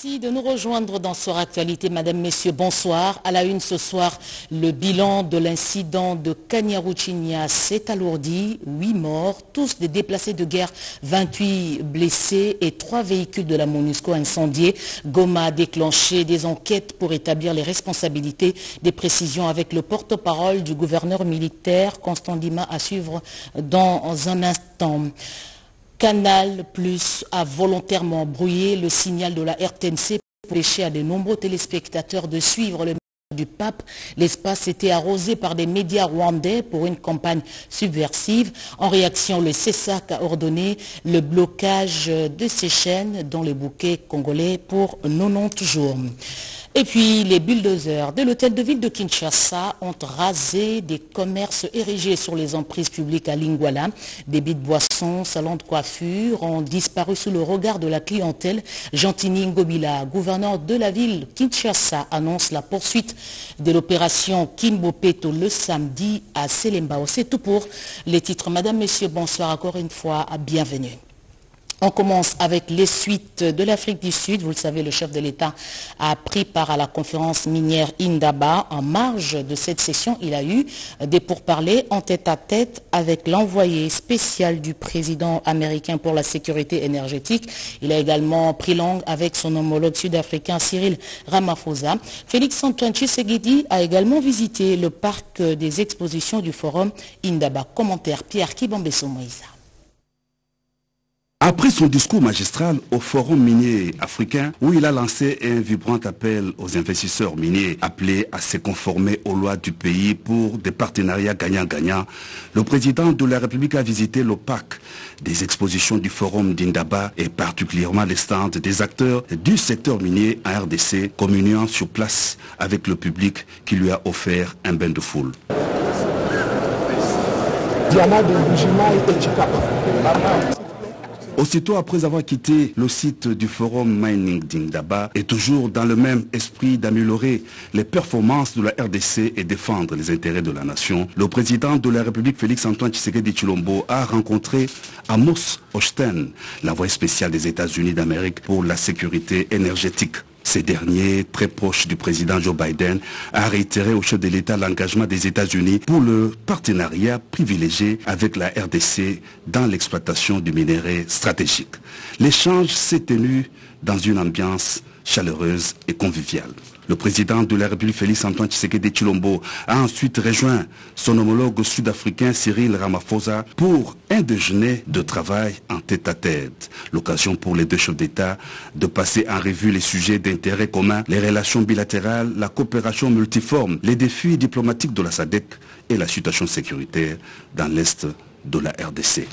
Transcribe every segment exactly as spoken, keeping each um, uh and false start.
Merci de nous rejoindre dans Soir Actualité. Madame, Messieurs, bonsoir. À la une ce soir, le bilan de l'incident de Kanyaruchinya s'est alourdi. huit morts, tous des déplacés de guerre, vingt-huit blessés et trois véhicules de la MONUSCO incendiés. Goma a déclenché des enquêtes pour établir les responsabilités. Des précisions avec le porte-parole du gouverneur militaire, Constant Ndima, à suivre dans un instant. Canal Plus a volontairement brouillé le signal de la R T N C pour empêcher à de nombreux téléspectateurs de suivre le message du pape. L'espace était arrosé par des médias rwandais pour une campagne subversive. En réaction, le C E S A C a ordonné le blocage de ces chaînes dans le bouquet congolais pour quatre-vingt-dix jours. Et puis, les bulldozers de l'hôtel de ville de Kinshasa ont rasé des commerces érigés sur les emprises publiques à Lingwala. Débits de boissons, salons de coiffure ont disparu sous le regard de la clientèle. Gentini Ngobila, gouverneur de la ville Kinshasa, annonce la poursuite de l'opération Kimbopeto le samedi à Selembao. C'est tout pour les titres. Madame, Messieurs, bonsoir encore une fois. Bienvenue. On commence avec les suites de l'Afrique du Sud. Vous le savez, le chef de l'État a pris part à la conférence minière Indaba. En marge de cette session, il a eu des pourparlers en tête-à-tête avec l'envoyé spécial du président américain pour la sécurité énergétique. Il a également pris langue avec son homologue sud-africain Cyril Ramaphosa. Félix-Antoine Tshisekedi a également visité le parc des expositions du forum Indaba. Commentaire Pierre Kibambeso Moïsa. Après son discours magistral au Forum minier africain, où il a lancé un vibrant appel aux investisseurs miniers appelés à se conformer aux lois du pays pour des partenariats gagnant-gagnant, le président de la République a visité le parc des expositions du Forum d'Indaba et particulièrement les stands des acteurs du secteur minier en R D C, communiant sur place avec le public qui lui a offert un bain de foule. Diana de Bujima et Chikapa. Aussitôt après avoir quitté le site du Forum Mining d'Indaba et toujours dans le même esprit d'améliorer les performances de la R D C et défendre les intérêts de la nation, le président de la République Félix-Antoine Tshisekedi Tshilombo a rencontré Amos Hochstein, l'envoyé spécial des États-Unis d'Amérique pour la sécurité énergétique. Ces derniers, très proches du président Joe Biden, a réitéré au chef de l'État l'engagement des États-Unis pour le partenariat privilégié avec la R D C dans l'exploitation du minerai stratégique. L'échange s'est tenu dans une ambiance chaleureuse et conviviale. Le président de la République Félix-Antoine Tshisekedi Tshilombo a ensuite rejoint son homologue sud-africain Cyril Ramaphosa pour un déjeuner de travail en tête-à-tête. L'occasion pour les deux chefs d'État de passer en revue les sujets d'intérêt commun, les relations bilatérales, la coopération multiforme, les défis diplomatiques de la S A D C et la situation sécuritaire dans l'Est de la R D C.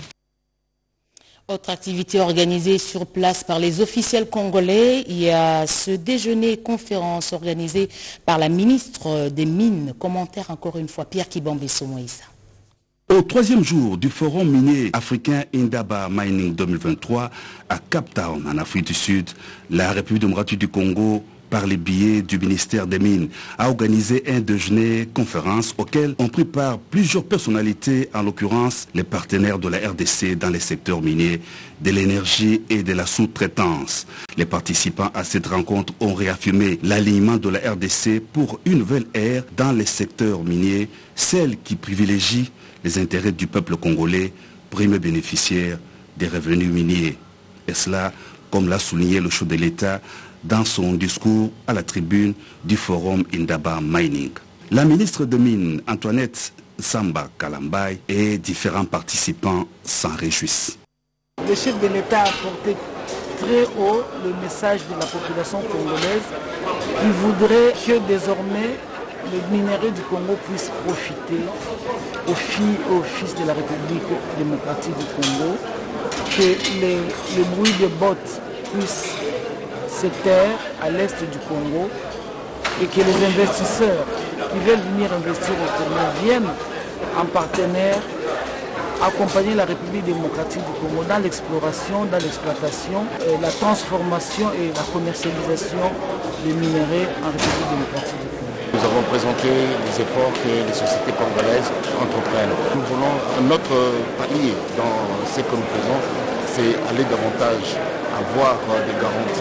Autre activité organisée sur place par les officiels congolais, il y a ce déjeuner-conférence organisé par la ministre des Mines. Commentaire encore une fois, Pierre Kibambeso Moïsa. Au troisième jour du Forum minier africain Indaba Mining deux mille vingt-trois à Cape Town, en Afrique du Sud, la République démocratique du Congo, par les billets du ministère des Mines, a organisé un déjeuner-conférence auquel ont pris part plusieurs personnalités, en l'occurrence les partenaires de la R D C dans les secteurs miniers, de l'énergie et de la sous-traitance. Les participants à cette rencontre ont réaffirmé l'alignement de la R D C pour une nouvelle ère dans les secteurs miniers, celle qui privilégie les intérêts du peuple congolais, premier bénéficiaire des revenus miniers. Et cela, comme l'a souligné le chef de l'État, dans son discours à la tribune du Forum Indaba Mining. La ministre des Mines, Antoinette Samba Kalambay, et différents participants s'en réjouissent. Le chef de l'État a porté très haut le message de la population congolaise qui voudrait que désormais le minerai du Congo puisse profiter aux filles et aux fils de la République démocratique du Congo, que les, les bruits de bottes puissent se taire à l'est du Congo et que les investisseurs qui veulent venir investir au Congo viennent en partenaire accompagner la République démocratique du Congo dans l'exploration, dans l'exploitation, la transformation et la commercialisation des minerais en République démocratique du Congo. Nous avons présenté les efforts que les sociétés congolaises entreprennent. Nous voulons notre palier dans ce que nous faisons, c'est aller davantage avoir des garanties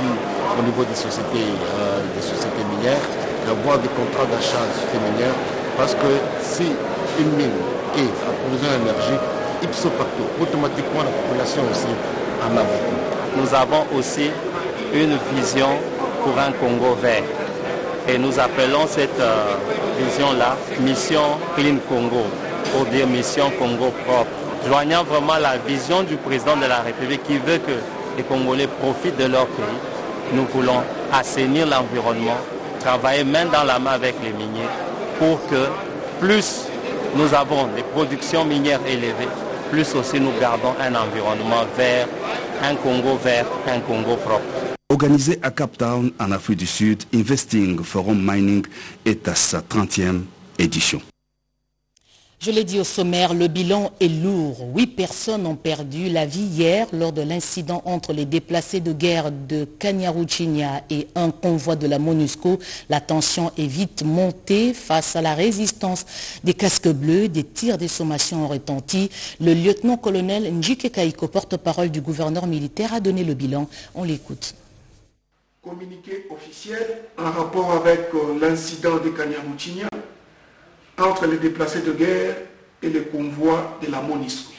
au niveau des sociétés, euh, des sociétés minières, d'avoir des contrats d'achat de sociétés minières, parce que si une mine est approvisionnement énergie, ipso facto, automatiquement la population aussi en a beaucoup. Nous avons aussi une vision pour un Congo vert. Et nous appelons cette euh, vision-là Mission Clean Congo, pour dire Mission Congo propre. Joignant vraiment la vision du président de la République qui veut que les Congolais profitent de leur pays, nous voulons assainir l'environnement, travailler main dans la main avec les miniers pour que plus nous avons des productions minières élevées, plus aussi nous gardons un environnement vert, un Congo vert, un Congo propre. Organisé à Cape Town, en Afrique du Sud, Investing Forum Mining est à sa trentième édition. Je l'ai dit au sommaire, le bilan est lourd. Huit personnes ont perdu la vie hier lors de l'incident entre les déplacés de guerre de Kanyaruchinya et un convoi de la MONUSCO. La tension est vite montée face à la résistance des casques bleus. Des tirs de sommation ont retenti. Le lieutenant-colonel Njike Kaiko, porte-parole du gouverneur militaire, a donné le bilan. On l'écoute. Communiqué officiel en rapport avec euh, l'incident de Kanyaruchinya entre les déplacés de guerre et les convois de la MONUSCO.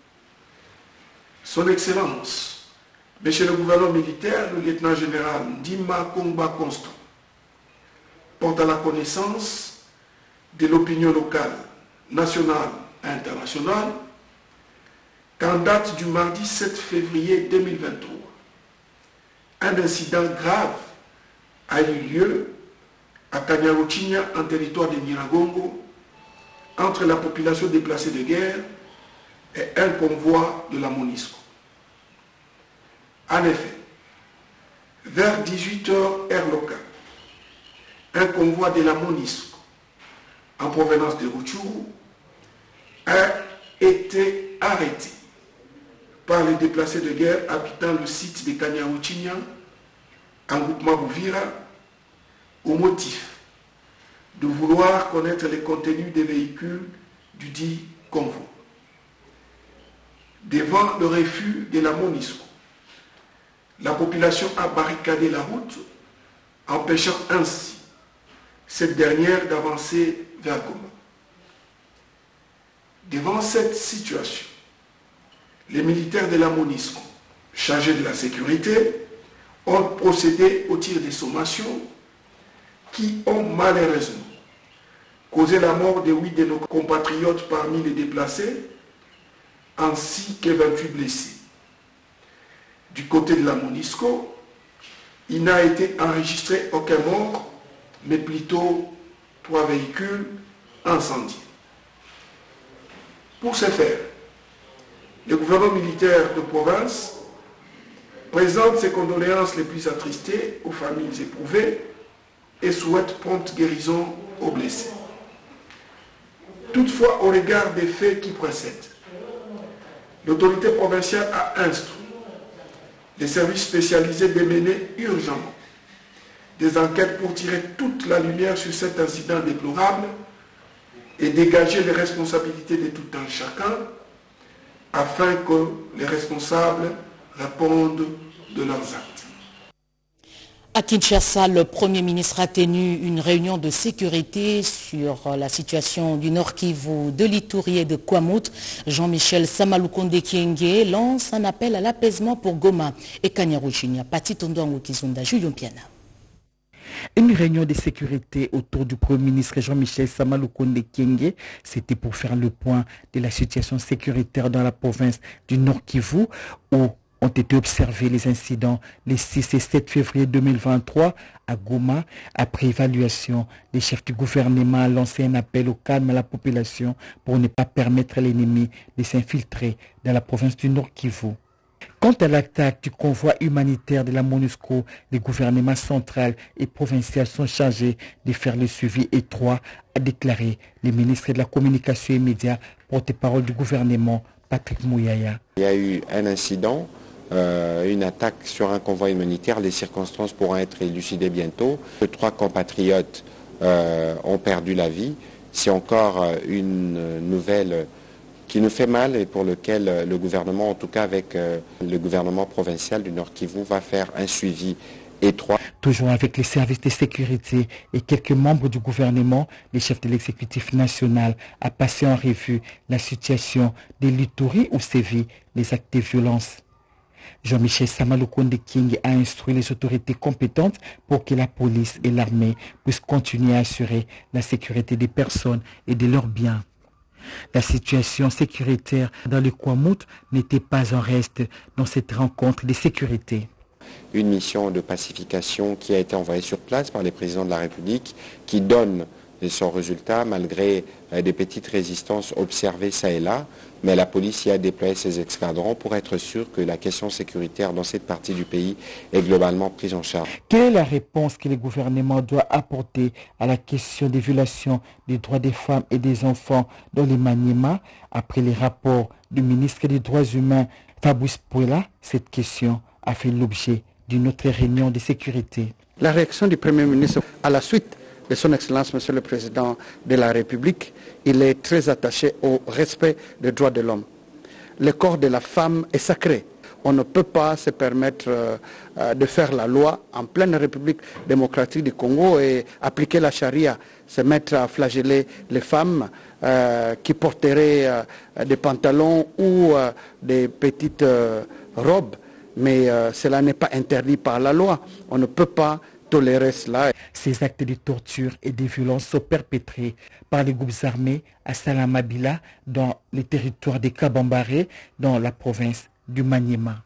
Son Excellence, Monsieur le gouverneur militaire, le lieutenant-général Ndima Kongba Constant, porte à la connaissance de l'opinion locale, nationale et internationale, qu'en date du mardi sept février deux mille vingt-trois, un incident grave a eu lieu à Kanyaruchinya, en territoire de Nyiragongo, entre la population déplacée de guerre et un convoi de la MONUSCO. En effet, vers dix-huit heures heure locale, un convoi de la MONUSCO en provenance de Rutshuru a été arrêté par les déplacés de guerre habitant le site de Kanyaruchinya en groupement Bouvira au motif de vouloir connaître les contenus des véhicules du dit convoi. Devant le refus de la MONUSCO, la population a barricadé la route, empêchant ainsi cette dernière d'avancer vers Goma. Devant cette situation, les militaires de la MONUSCO, chargés de la sécurité, ont procédé au tir de sommation qui ont malheureusement causé la mort de huit de nos compatriotes parmi les déplacés, ainsi que vingt-huit blessés. Du côté de la MONUSCO, il n'a été enregistré aucun mort, mais plutôt trois véhicules incendiés. Pour ce faire, le gouvernement militaire de province présente ses condoléances les plus attristées aux familles éprouvées et souhaite prompte guérison aux blessés. Toutefois, au regard des faits qui précèdent, l'autorité provinciale a instruit les services spécialisés de mener urgemment des enquêtes pour tirer toute la lumière sur cet incident déplorable et dégager les responsabilités de tout un chacun afin que les responsables répondent de leurs actes. À Kinshasa, le Premier ministre a tenu une réunion de sécurité sur la situation du Nord Kivu, de l'Ituri et de Kwamut. Jean-Michel Samalukonde Kienge lance un appel à l'apaisement pour Goma et Kanyaruchinya. Pati Tondouango Kizunda, Julien Piana. Une réunion de sécurité autour du Premier ministre Jean-Michel Samalukonde Kienge, c'était pour faire le point de la situation sécuritaire dans la province du Nord Kivu, où ont été observés les incidents les six et sept février deux mille vingt-trois à Goma. Après évaluation, les chefs du gouvernement ont lancé un appel au calme à la population pour ne pas permettre à l'ennemi de s'infiltrer dans la province du Nord Kivu. Quant à l'attaque du convoi humanitaire de la MONUSCO, les gouvernements central et provincial sont chargés de faire le suivi étroit, a déclaré le ministre de la Communication et Médias, porte-parole du gouvernement, Patrick Mouyaya. Il y a eu un incident. Euh, une attaque sur un convoi humanitaire. Les circonstances pourront être élucidées bientôt. Trois compatriotes euh, ont perdu la vie. C'est encore une nouvelle qui nous fait mal et pour lequel le gouvernement, en tout cas avec euh, le gouvernement provincial du Nord Kivu, va faire un suivi étroit. Toujours avec les services de sécurité et quelques membres du gouvernement, le chef de l'exécutif national a passé en revue la situation de l'Ituri où sévit les actes de violence. Jean-Michel Samalukonde King a instruit les autorités compétentes pour que la police et l'armée puissent continuer à assurer la sécurité des personnes et de leurs biens. La situation sécuritaire dans le Kwamout n'était pas en reste dans cette rencontre de sécurité. Une mission de pacification qui a été envoyée sur place par les présidents de la République qui donne son résultat malgré des petites résistances observées ça et là. Mais la police y a déployé ses escadrons pour être sûr que la question sécuritaire dans cette partie du pays est globalement prise en charge. Quelle est la réponse que le gouvernement doit apporter à la question des violations des droits des femmes et des enfants dans les Maniema après les rapports du ministre des Droits humains Fabrice Pouela? Cette question a fait l'objet d'une autre réunion de sécurité. La réaction du Premier ministre à la suite de son Excellence, Monsieur le Président de la République, il est très attaché au respect des droits de l'homme. Le corps de la femme est sacré. On ne peut pas se permettre euh, de faire la loi en pleine République démocratique du Congo et appliquer la charia, se mettre à flageller les femmes euh, qui porteraient euh, des pantalons ou euh, des petites euh, robes. Mais euh, cela n'est pas interdit par la loi. On ne peut pas tolérer cela. Ces actes de torture et de violence sont perpétrés par les groupes armés à Salamabila, dans les territoires des Kabambare, dans la province du Maniema.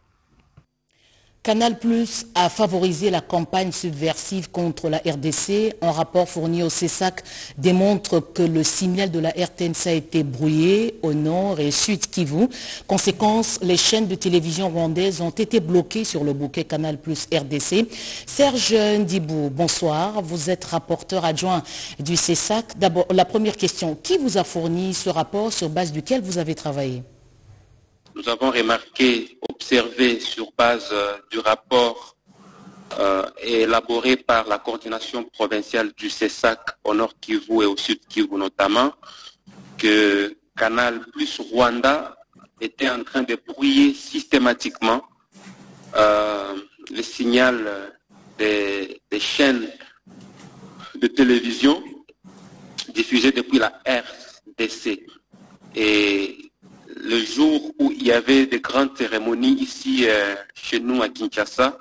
Canal Plus a favorisé la campagne subversive contre la R D C. Un rapport fourni au C E S A C démontre que le signal de la R T N C a été brouillé au nord et sud Kivu. Conséquence, les chaînes de télévision rwandaises ont été bloquées sur le bouquet Canal Plus R D C. Serge Ndibou, bonsoir. Vous êtes rapporteur adjoint du C E S A C. D'abord, la première question. Qui vous a fourni ce rapport sur base duquel vous avez travaillé? Nous avons remarqué, observé sur base euh, du rapport euh, élaboré par la coordination provinciale du C E S A C au nord Kivu et au sud Kivu notamment, que Canal Plus Rwanda était en train de brouiller systématiquement euh, le signal des, des chaînes de télévision diffusées depuis la R D C. Et le jour où il y avait de grandes cérémonies ici euh, chez nous à Kinshasa,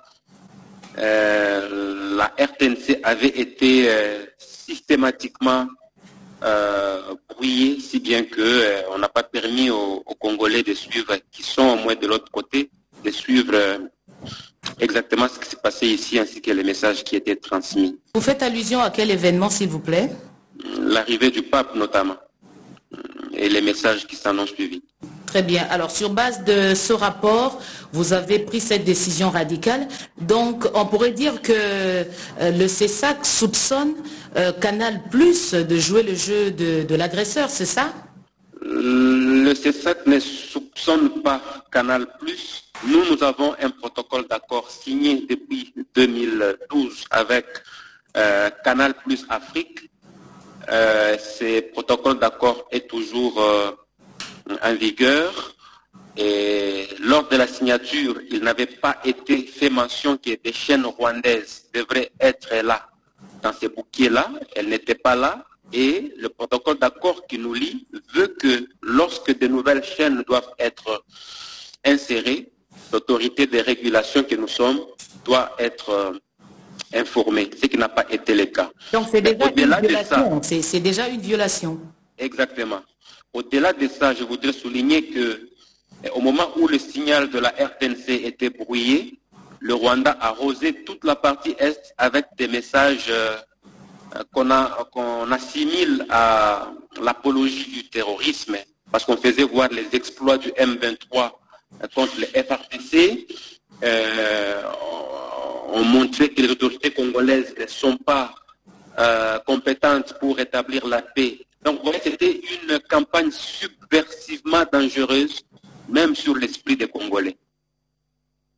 euh, la R T N C avait été euh, systématiquement euh, brouillée, si bien qu'on euh, n'a pas permis aux, aux Congolais de suivre, qui sont au moins de l'autre côté, de suivre euh, exactement ce qui s'est passé ici, ainsi que les messages qui étaient transmis. Vous faites allusion à quel événement, s'il vous plaît? L'arrivée du pape notamment, et les messages qui s'en ont suivi. Très bien. Alors, sur base de ce rapport, vous avez pris cette décision radicale. Donc, on pourrait dire que euh, le C E S A C soupçonne euh, Canal Plus de jouer le jeu de, de l'agresseur, c'est ça? Le C E S A C ne soupçonne pas Canal Plus. Nous, nous avons un protocole d'accord signé depuis deux mille douze avec euh, Canal Plus Afrique. Euh, ce protocole d'accord est toujours euh, en vigueur et lors de la signature, il n'avait pas été fait mention que des chaînes rwandaises devraient être là. Dans ces bouquets-là, elles n'étaient pas là et le protocole d'accord qui nous lie veut que lorsque de nouvelles chaînes doivent être insérées, l'autorité de régulation que nous sommes doit être informée, ce qui n'a pas été le cas. Donc c'est déjà une violation. C'est, c'est déjà une violation. Exactement. Au-delà de ça, je voudrais souligner que au moment où le signal de la R T N C était brouillé, le Rwanda a arrosé toute la partie Est avec des messages euh, qu'on a, qu'on assimile à l'apologie du terrorisme, parce qu'on faisait voir les exploits du M vingt-trois contre le F R D C. Euh, on montrait que les autorités congolaises ne sont pas euh, compétentes pour rétablir la paix. Donc, c'était une campagne subversivement dangereuse, même sur l'esprit des Congolais.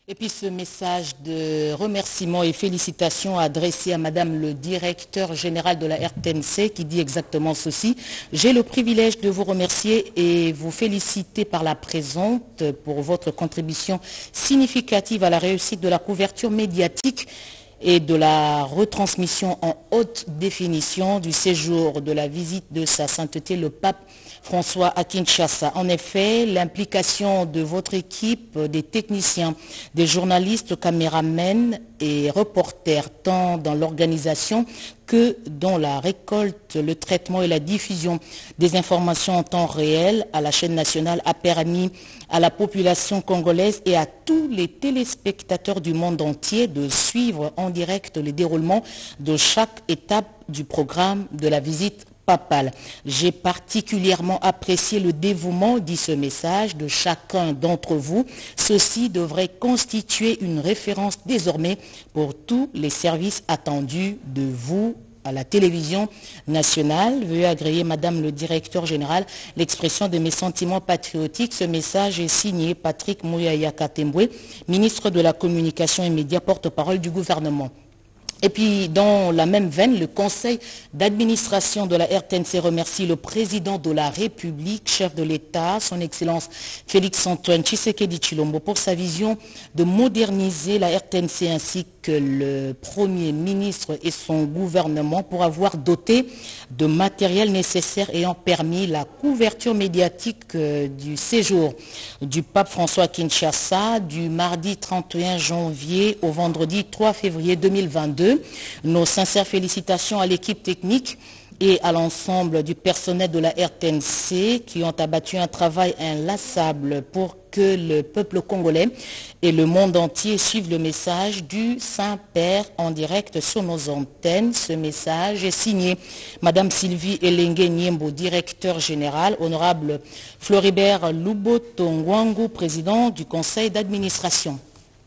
Et puis ce message de remerciement et félicitations adressé à Madame le directeur général de la R T N C qui dit exactement ceci. J'ai le privilège de vous remercier et vous féliciter par la présente pour votre contribution significative à la réussite de la couverture médiatique et de la retransmission en haute définition du séjour de la visite de sa sainteté le pape François à Kinshasa. En effet, l'implication de votre équipe, des techniciens, des journalistes, caméramens et reporters, tant dans l'organisation que dans la récolte, le traitement et la diffusion des informations en temps réel à la chaîne nationale, a permis à la population congolaise et à tous les téléspectateurs du monde entier de suivre en direct le déroulement de chaque étape du programme de la visite papale. J'ai particulièrement apprécié le dévouement, dit ce message, de chacun d'entre vous. Ceci devrait constituer une référence désormais pour tous les services attendus de vous à la télévision nationale. Veuillez agréer, Madame le directeur général, l'expression de mes sentiments patriotiques. Ce message est signé Patrick Mouyaya Katembwe, ministre de la Communication et Médias, porte-parole du gouvernement. Et puis, dans la même veine, le conseil d'administration de la R T N C remercie le président de la République, chef de l'État, son Excellence Félix-Antoine Tshisekedi Tshilombo, pour sa vision de moderniser la R T N C ainsi que le Premier ministre et son gouvernement pour avoir doté de matériel nécessaire ayant permis la couverture médiatique du séjour du pape François à Kinshasa du mardi trente et un janvier au vendredi trois février deux mille vingt-deux. Nos sincères félicitations à l'équipe technique et à l'ensemble du personnel de la R T N C qui ont abattu un travail inlassable pour que le peuple congolais et le monde entier suivent le message du Saint-Père en direct sur nos antennes. Ce message est signé Madame Sylvie Elengue Niembo, directeur général, honorable Floribert Luboto-Ngwangu, président du conseil d'administration.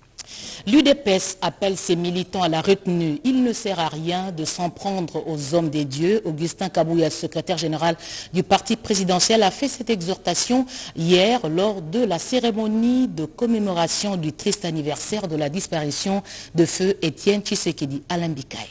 L'U D P S appelle ses militants à la retenue. Il ne sert à rien de s'en prendre aux hommes des dieux. Augustin Kabouya, secrétaire général du parti présidentiel, a fait cette exhortation hier lors de la cérémonie de commémoration du triste anniversaire de la disparition de feu Étienne Tshisekedi. Alain Bikaï.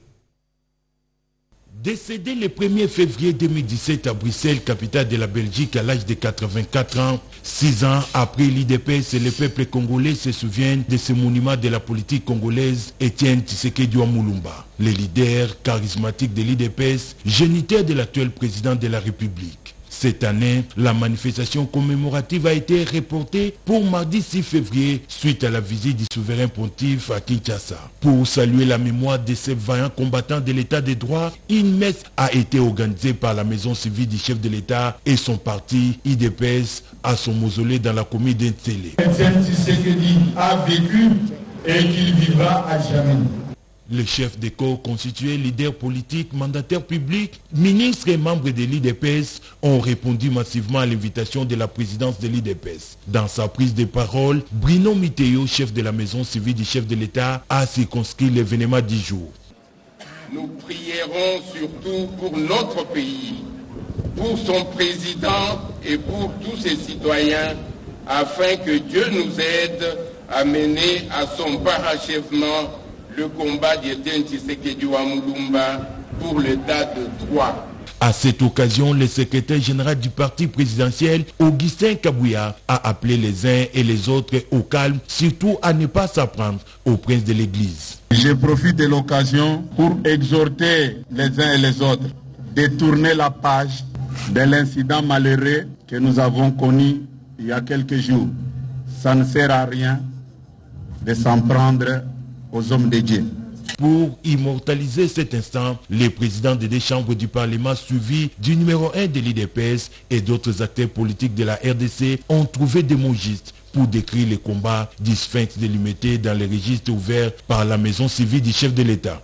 Décédé le premier février deux mille dix-sept à Bruxelles, capitale de la Belgique, à l'âge de quatre-vingt-quatre ans, six ans après l'U D P S, le peuple congolais se souvient de ce monument de la politique congolaise, Étienne Tshisekedi Mulumba, le leader charismatique de l'U D P S, géniteur de l'actuel président de la République. Cette année, la manifestation commémorative a été reportée pour mardi six février suite à la visite du souverain pontife à Kinshasa. Pour saluer la mémoire de ces vaillants combattants de l'état de droit, une messe a été organisée par la maison civile du chef de l'État et son parti U D P S à son mausolée dans la commune d'Entélé. Étienne Tshisekedi a vécu et qu'il vivra à jamais. Le chef de corps constitué, leader politique, mandataire public, ministre et membres de l'U D P S ont répondu massivement à l'invitation de la présidence de l'U D P S. Dans sa prise de parole, Bruno Miteo, chef de la maison civile du chef de l'État, a circonscrit l'événement du jour. Nous prierons surtout pour notre pays, pour son président et pour tous ses citoyens, afin que Dieu nous aide à mener à son parachèvement le combat d'Étienne Tshisekedi Mulumba pour l'état de droit. À cette occasion, le secrétaire général du parti présidentiel, Augustin Kabouya, a appelé les uns et les autres au calme, surtout à ne pas s'apprendre au prince de l'Église. Je profite de l'occasion pour exhorter les uns et les autres de tourner la page de l'incident malheureux que nous avons connu il y a quelques jours. Ça ne sert à rien de s'en prendre aux hommes de Dieu. Pour immortaliser cet instant, les présidents des deux chambres du Parlement suivis du numéro un de l'U D P S et d'autres acteurs politiques de la R D C ont trouvé des mots justes pour décrire les combats du Sphinx de l'Humilité dans les registres ouverts par la maison civile du chef de l'État.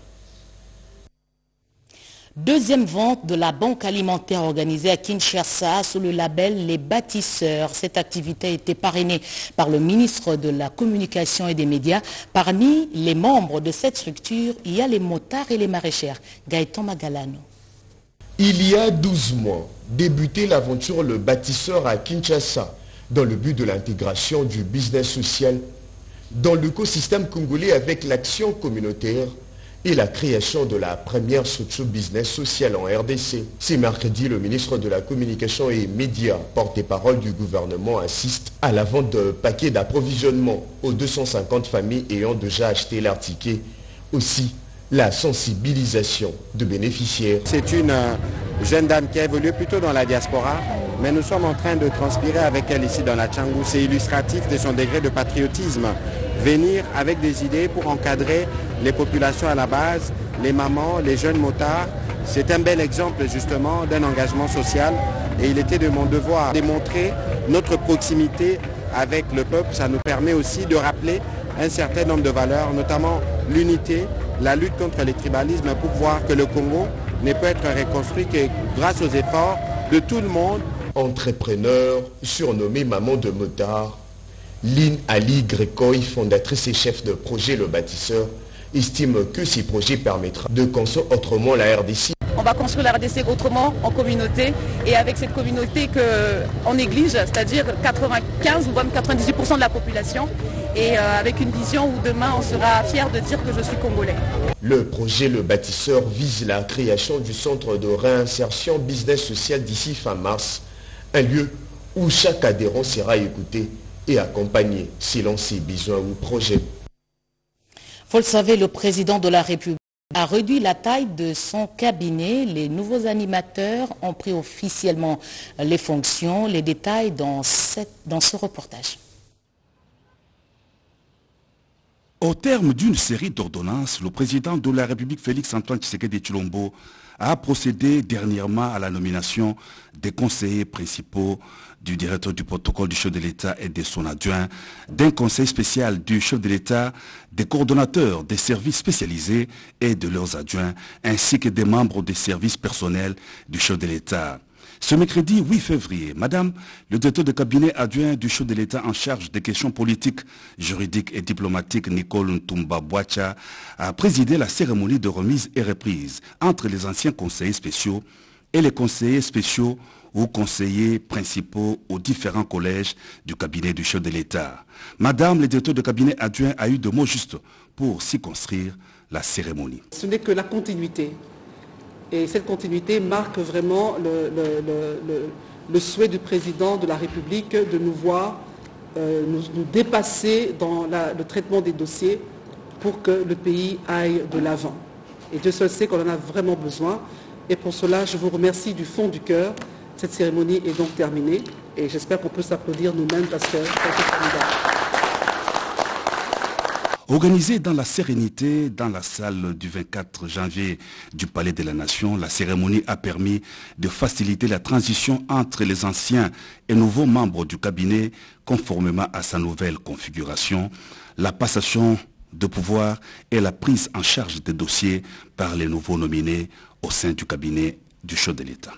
Deuxième vente de la banque alimentaire organisée à Kinshasa sous le label Les Bâtisseurs. Cette activité a été parrainée par le ministre de la Communication et des Médias. Parmi les membres de cette structure, il y a les motards et les maraîchères. Gaëtan Magalano. Il y a douze mois, débutait l'aventure Le Bâtisseur à Kinshasa dans le but de l'intégration du business social. dans l'écosystème congolais avec l'action communautaire et la création de la première structure business sociale en R D C. Ce mercredi, le ministre de la Communication et Médias, porte-parole du gouvernement, assiste à la vente de paquets d'approvisionnement aux deux cent cinquante familles ayant déjà acheté leur ticket. Aussi, la sensibilisation de bénéficiaires. C'est une euh, jeune dame qui a évolué plutôt dans la diaspora, mais nous sommes en train de transpirer avec elle ici dans la Tchangou. C'est illustratif de son degré de patriotisme. Venir avec des idées pour encadrer les populations à la base, les mamans, les jeunes motards. C'est un bel exemple justement d'un engagement social et il était de mon devoir de démontrer notre proximité avec le peuple. Ça nous permet aussi de rappeler un certain nombre de valeurs, notamment l'unité, la lutte contre les tribalismes pour voir que le Congo ne peut être reconstruit que grâce aux efforts de tout le monde. Entrepreneur, surnommée maman de motard, Lynn Ali Grécoy, fondatrice et chef de projet Le Bâtisseur, estime que ces projets permettront de construire autrement la R D C. On va construire la R D C autrement, en communauté, et avec cette communauté qu'on néglige, c'est-à-dire quatre-vingt-quinze ou même quatre-vingt-dix-huit pour cent de la population, et euh, avec une vision où demain on sera fier de dire que je suis congolais. Le projet Le Bâtisseur vise la création du centre de réinsertion business social d'ici fin mars, un lieu où chaque adhérent sera écouté et accompagné selon ses besoins ou projets. Vous le savez, le président de la République a réduit la taille de son cabinet. Les nouveaux animateurs ont pris officiellement les fonctions. Les détails dans, cette, dans ce reportage. Au terme d'une série d'ordonnances, le président de la République, Félix-Antoine Tshisekedi Tshilombo, a procédé dernièrement à la nomination des conseillers principaux, du directeur du protocole du chef de l'État et de son adjoint, d'un conseil spécial du chef de l'État, des coordonnateurs des services spécialisés et de leurs adjoints, ainsi que des membres des services personnels du chef de l'État. Ce mercredi huit février, Madame le directeur de cabinet adjoint du chef de l'État en charge des questions politiques, juridiques et diplomatiques, Nicole Ntumba Boacha, a présidé la cérémonie de remise et reprise entre les anciens conseillers spéciaux et les conseillers spéciaux ou conseillers principaux aux différents collèges du cabinet du chef de l'État. Madame le directeur de cabinet adjoint a eu de mots justes pour circonscrire la cérémonie. Ce n'est que la continuité. Et cette continuité marque vraiment le, le, le, le, le souhait du président de la République de nous voir euh, nous, nous dépasser dans la, le traitement des dossiers pour que le pays aille de l'avant. Et Dieu seul sait qu'on en a vraiment besoin. Et pour cela, je vous remercie du fond du cœur. Cette cérémonie est donc terminée. Et j'espère qu'on peut s'applaudir nous-mêmes parce que c'est formidable. Organisée dans la sérénité, dans la salle du vingt-quatre janvier du Palais de la Nation, la cérémonie a permis de faciliter la transition entre les anciens et nouveaux membres du cabinet, conformément à sa nouvelle configuration, la passation de pouvoir et la prise en charge des dossiers par les nouveaux nominés au sein du cabinet du chef de l'État.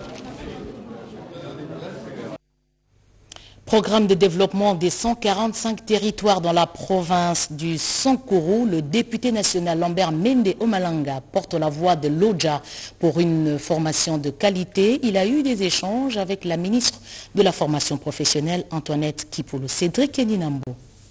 Programme de développement des cent quarante-cinq territoires dans la province du Sankuru, le député national Lambert Mende Omalanga porte la voix de l'Odja pour une formation de qualité. Il a eu des échanges avec la ministre de la formation professionnelle Antoinette Kipulu. Cédric Edinambo.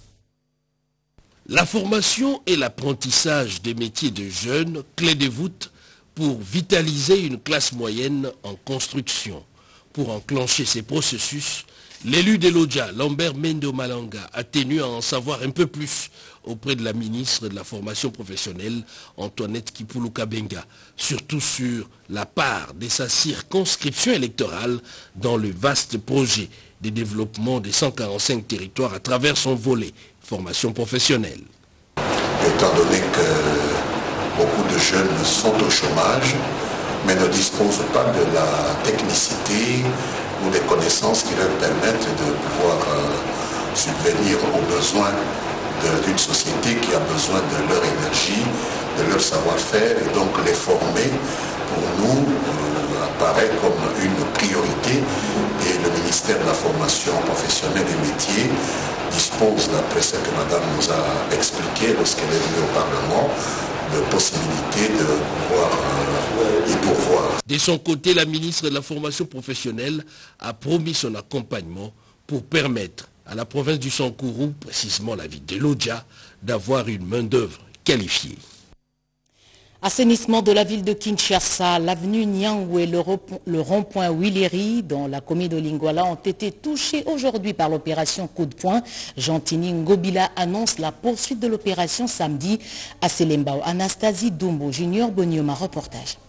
La formation et l'apprentissage des métiers de jeunes, clé de voûte pour vitaliser une classe moyenne en construction. Pour enclencher ces processus, l'élu de l'Odja, Lambert Mende Omalanga, a tenu à en savoir un peu plus auprès de la ministre de la formation professionnelle, Antoinette Kipulu Kabenga, surtout sur la part de sa circonscription électorale dans le vaste projet de développement des cent quarante-cinq territoires à travers son volet formation professionnelle. Étant donné que beaucoup de jeunes sont au chômage, mais ne disposent pas de la technicité ou des connaissances qui leur permettent de pouvoir euh, subvenir aux besoins d'une société qui a besoin de leur énergie, de leur savoir-faire, et donc les former, pour nous, euh, apparaît comme une priorité. Et le ministère de la formation professionnelle et métiers dispose, d'après ce que Madame nous a expliqué lorsqu'elle est venue au Parlement, de possibilités de pouvoir euh, y pourvoir. De son côté, la ministre de la formation professionnelle a promis son accompagnement pour permettre à la province du Sankourou, précisément la ville de Lodja, d'avoir une main-d'œuvre qualifiée. Assainissement de la ville de Kinshasa, l'avenue Nyangwe et le rond-point Willeri dans la commune de Lingwala ont été touchés aujourd'hui par l'opération Coup de poing. Gentini Ngobila annonce la poursuite de l'opération samedi à Selembao. Anastasie Dumbo, Junior Bonioma, reportage.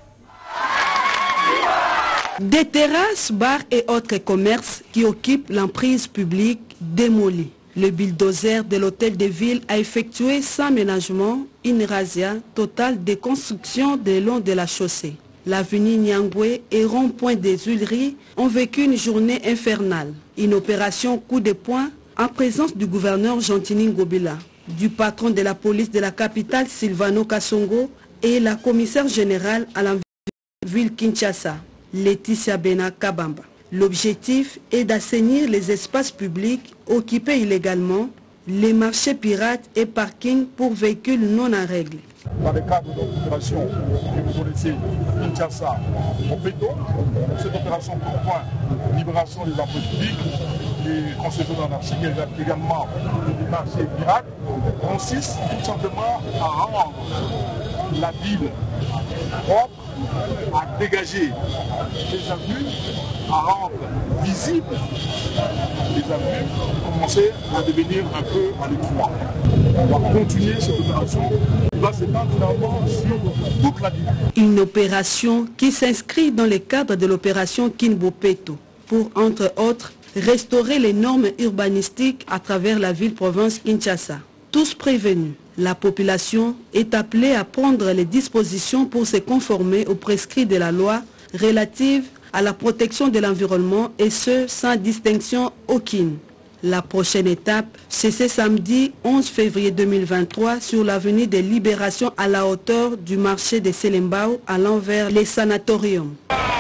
Des terrasses, bars et autres commerces qui occupent l'emprise publique démolie. Le bulldozer de l'hôtel de ville a effectué sans ménagement une razzia totale de construction le long de la chaussée. L'avenue Nyangwe et rond-point des Huileries ont vécu une journée infernale. Une opération coup de poing en présence du gouverneur Gentini Ngobila, du patron de la police de la capitale Silvano Kasongo et la commissaire générale à la ville Kinshasa, Laetitia Bena Kabamba. L'objectif est d'assainir les espaces publics occupés illégalement, les marchés pirates et parkings pour véhicules non en règle. Dans le cadre de l'opération que vous connaissez, Kinshasa, au béton, cette opération pour point libération des emplois publics, des concessions anarchiques et également des marchés pirates, consiste tout simplement à rendre la ville propre, à dégager les avenues, à rendre visibles les avenues, commencer à devenir un peu à l'étroit. On va continuer cette opération qui va s'étendre finalement sur toute la ville. Une opération qui s'inscrit dans le cadre de l'opération Kinbopeto pour, entre autres, restaurer les normes urbanistiques à travers la ville-province Kinshasa. Tous prévenus, la population est appelée à prendre les dispositions pour se conformer aux prescrits de la loi relative à la protection de l'environnement et ce, sans distinction aucune. La prochaine étape, c'est ce samedi onze février deux mille vingt-trois sur l'avenue des Libérations à la hauteur du marché de Selembao allant vers les sanatoriums.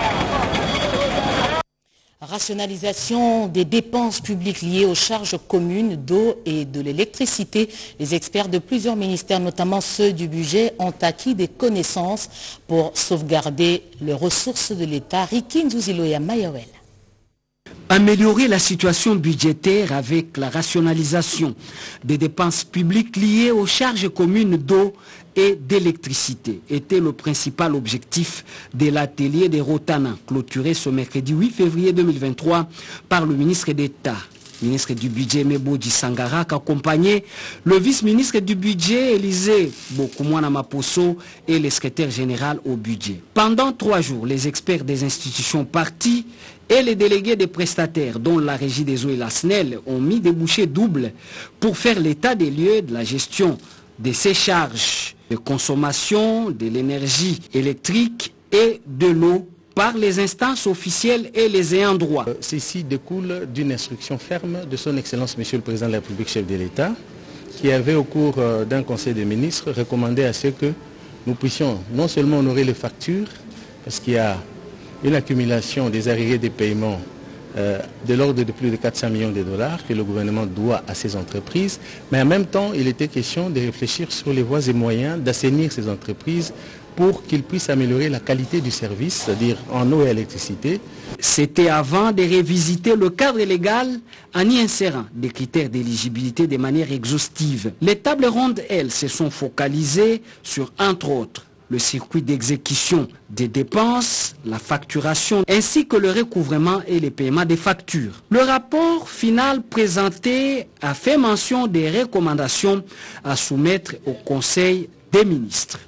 Rationalisation des dépenses publiques liées aux charges communes d'eau et de l'électricité. Les experts de plusieurs ministères, notamment ceux du budget, ont acquis des connaissances pour sauvegarder les ressources de l'État. Riki Nzuziloya Mayawel. Améliorer la situation budgétaire avec la rationalisation des dépenses publiques liées aux charges communes d'eau et d'électricité était le principal objectif de l'atelier des Rotana, clôturé ce mercredi huit février deux mille vingt-trois par le ministre d'État, ministre du budget Meboji Sangara, accompagné le vice-ministre du budget Élisée Bokoumouana Maposo et le secrétaire général au budget. Pendant trois jours, les experts des institutions parties et les délégués des prestataires, dont la Régie des eaux et la S N E L, ont mis des bouchées doubles pour faire l'état des lieux de la gestion de ces charges de consommation de l'énergie électrique et de l'eau par les instances officielles et les ayants droit. Euh, ceci découle d'une instruction ferme de son Excellence Monsieur le Président de la République, chef de l'État, qui avait au cours euh, d'un conseil des ministres recommandé à ce que nous puissions non seulement honorer les factures, parce qu'il y a une accumulation des arriérés des paiements euh, de l'ordre de plus de quatre cents millions de dollars que le gouvernement doit à ces entreprises, mais en même temps, il était question de réfléchir sur les voies et moyens d'assainir ces entreprises pour qu'ils puissent améliorer la qualité du service, c'est-à-dire en eau et électricité. C'était avant de révisiter le cadre légal en y insérant des critères d'éligibilité de manière exhaustive. Les tables rondes, elles, se sont focalisées sur, entre autres, le circuit d'exécution des dépenses, la facturation, ainsi que le recouvrement et le paiement des factures. Le rapport final présenté a fait mention des recommandations à soumettre au Conseil des ministres.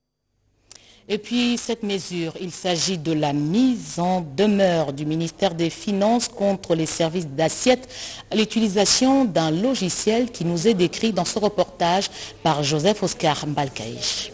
Et puis cette mesure, il s'agit de la mise en demeure du ministère des Finances contre les services d'assiette à l'utilisation d'un logiciel qui nous est décrit dans ce reportage par Joseph Oscar Mbalkaïch.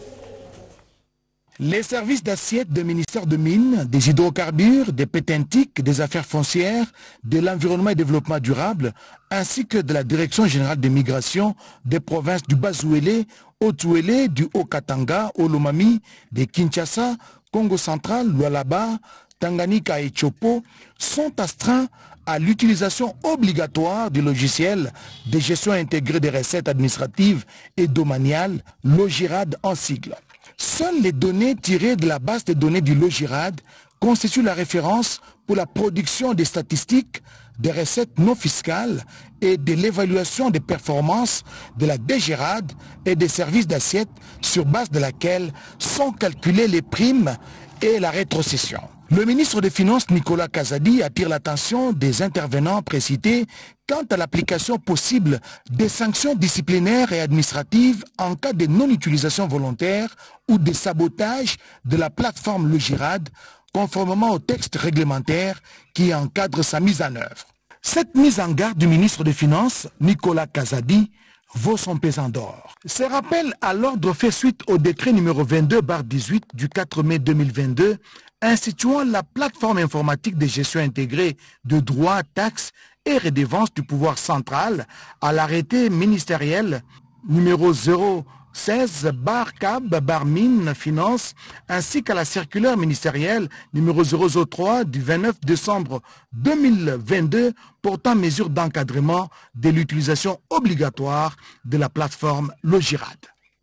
Les services d'assiette du ministère de Mines, des hydrocarbures, des pétentiques, des affaires foncières, de l'environnement et développement durable, ainsi que de la Direction générale des migrations des provinces du Bas-Ouélé, Haut-Ouélé, du Haut-Katanga, Olomami, de Kinshasa, Congo central, Lualaba, Tanganyika et Chopo sont astreints à l'utilisation obligatoire du logiciel de gestion intégrée des recettes administratives et domaniales, Logirad en sigle. Seules les données tirées de la base de données du Logirad constitue la référence pour la production des statistiques, des recettes non fiscales et de l'évaluation des performances de la D G R A D et des services d'assiette sur base de laquelle sont calculées les primes et la rétrocession. Le ministre des Finances Nicolas Kazadi attire l'attention des intervenants précités quant à l'application possible des sanctions disciplinaires et administratives en cas de non-utilisation volontaire ou de sabotage de la plateforme Logirad, conformément au texte réglementaire qui encadre sa mise en œuvre. Cette mise en garde du ministre des Finances, Nicolas Kazadi, vaut son pesant d'or. Ce rappel à l'ordre fait suite au décret numéro vingt-deux barre dix-huit du quatre mai deux mille vingt-deux instituant la plateforme informatique de gestion intégrée de droits, taxes et redevances du pouvoir central à l'arrêté ministériel numéro zéro seize barre C A B barre mine finance ainsi qu'à la circulaire ministérielle numéro zéro zéro trois du vingt-neuf décembre deux mille vingt-deux portant mesures d'encadrement de l'utilisation obligatoire de la plateforme Logirad.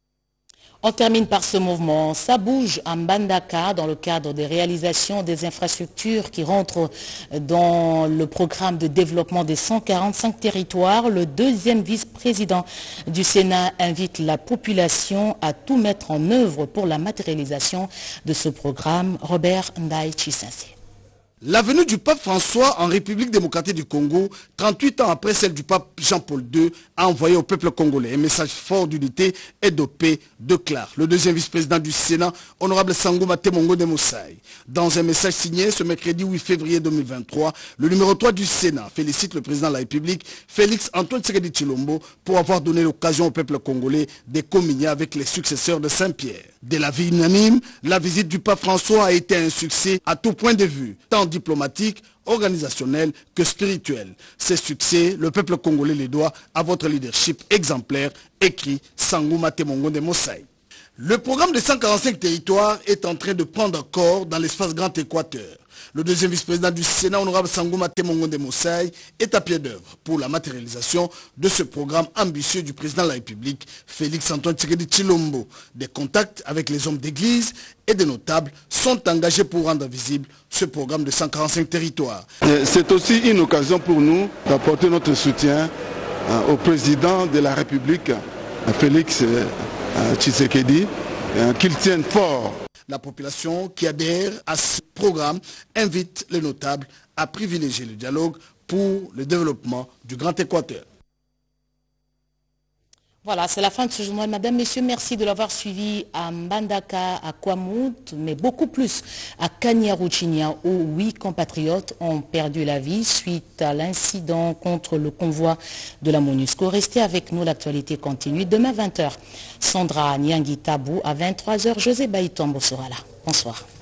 On termine par ce mouvement. Ça bouge à Mbandaka dans le cadre des réalisations des infrastructures qui rentrent dans le programme de développement des cent quarante-cinq territoires. Le deuxième vice-président du Sénat invite la population à tout mettre en œuvre pour la matérialisation de ce programme. Robert Ndaï Chisense. La venue du pape François en République démocratique du Congo, trente-huit ans après celle du pape Jean-Paul deux, a envoyé au peuple congolais un message fort d'unité et de paix, déclare le deuxième vice-président du Sénat, honorable Sangouma Temongo de Moussaï. Dans un message signé ce mercredi huit février deux mille vingt-trois, le numéro trois du Sénat félicite le président de la République, Félix Antoine Tshisekedi Tshilombo, pour avoir donné l'occasion au peuple congolais de communier avec les successeurs de Saint-Pierre. De la vie unanime, la visite du pape François a été un succès à tout point de vue, tant diplomatique, organisationnel que spirituel. Ces succès, le peuple congolais les doit à votre leadership exemplaire, écrit Sangouma Temongo de Moussaï. Le programme de cent quarante-cinq territoires est en train de prendre corps dans l'espace Grand Équateur. Le deuxième vice-président du Sénat, honorable Sangouma Temongo de Moussaï, est à pied d'œuvre pour la matérialisation de ce programme ambitieux du président de la République, Félix Antoine Tshisekedi Tshilombo. Des contacts avec les hommes d'église et des notables sont engagés pour rendre visible ce programme de cent quarante-cinq territoires. C'est aussi une occasion pour nous d'apporter notre soutien au président de la République, Félix Tshisekedi, qu'il tienne fort. La population qui adhère à ce programme invite les notables à privilégier le dialogue pour le développement du Grand Équateur. Voilà, c'est la fin de ce journal. Madame, Messieurs, merci de l'avoir suivi à Mbandaka, à Kwamut, mais beaucoup plus à Kanyaruchinya, où huit compatriotes ont perdu la vie suite à l'incident contre le convoi de la MONUSCO. Restez avec nous, l'actualité continue. Demain vingt heures, Sandra Nyangi Tabou, à vingt-trois heures, José Baïtombo sera là. Bonsoir.